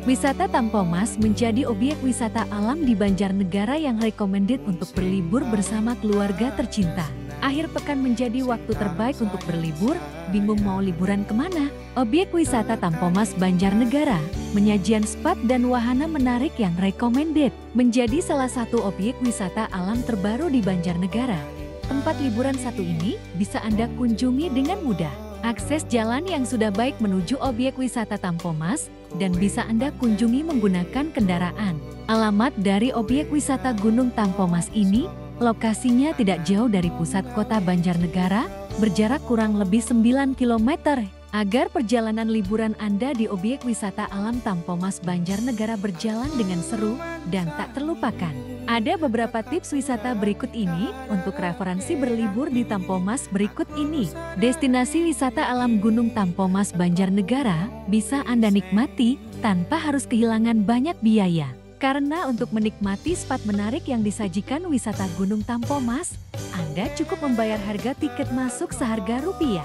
Wisata Tampomas menjadi objek wisata alam di Banjarnegara yang recommended untuk berlibur bersama keluarga tercinta. Akhir pekan menjadi waktu terbaik untuk berlibur, bingung mau liburan kemana? Objek wisata Tampomas Banjarnegara, menyajian spot dan wahana menarik yang recommended, menjadi salah satu objek wisata alam terbaru di Banjarnegara. Tempat liburan satu ini bisa Anda kunjungi dengan mudah. Akses jalan yang sudah baik menuju objek wisata Tampomas dan bisa Anda kunjungi menggunakan kendaraan. Alamat dari objek wisata Gunung Tampomas ini, lokasinya tidak jauh dari pusat kota Banjarnegara, berjarak kurang lebih 9 km. Agar perjalanan liburan Anda di objek wisata alam Tampomas Banjarnegara berjalan dengan seru dan tak terlupakan. Ada beberapa tips wisata berikut ini untuk referensi berlibur di Tampomas berikut ini. Destinasi wisata alam Gunung Tampomas Banjarnegara bisa Anda nikmati tanpa harus kehilangan banyak biaya. Karena untuk menikmati spot menarik yang disajikan wisata Gunung Tampomas, Anda cukup membayar harga tiket masuk seharga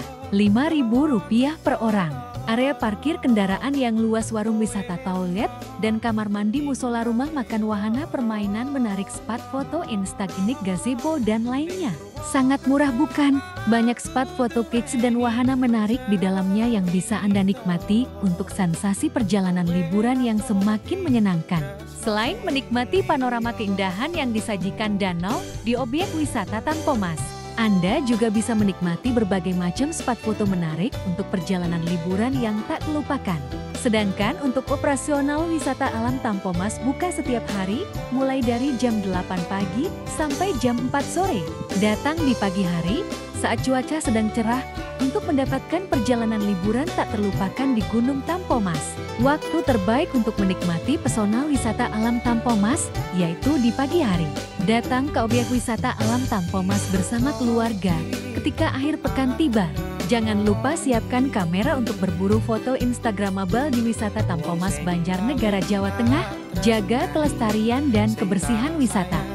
Rp5.000 per orang. Area parkir kendaraan yang luas, warung wisata, toilet, dan kamar mandi, musola, rumah makan, wahana permainan menarik, spot foto instagramik, gazebo, dan lainnya. Sangat murah bukan? Banyak spot foto kids dan wahana menarik di dalamnya yang bisa Anda nikmati untuk sensasi perjalanan liburan yang semakin menyenangkan. Selain menikmati panorama keindahan yang disajikan danau di objek wisata Tampomas, Anda juga bisa menikmati berbagai macam spot foto menarik untuk perjalanan liburan yang tak terlupakan. Sedangkan untuk operasional wisata alam Tampomas buka setiap hari mulai dari jam 8 pagi sampai jam 4 sore. Datang di pagi hari saat cuaca sedang cerah untuk mendapatkan perjalanan liburan tak terlupakan di Gunung Tampomas. Waktu terbaik untuk menikmati pesona wisata alam Tampomas yaitu di pagi hari. Datang ke objek wisata alam Tampomas bersama keluarga ketika akhir pekan tiba. Jangan lupa siapkan kamera untuk berburu foto instagramable di wisata Tampomas Banjarnegara, Jawa Tengah. Jaga kelestarian dan kebersihan wisata.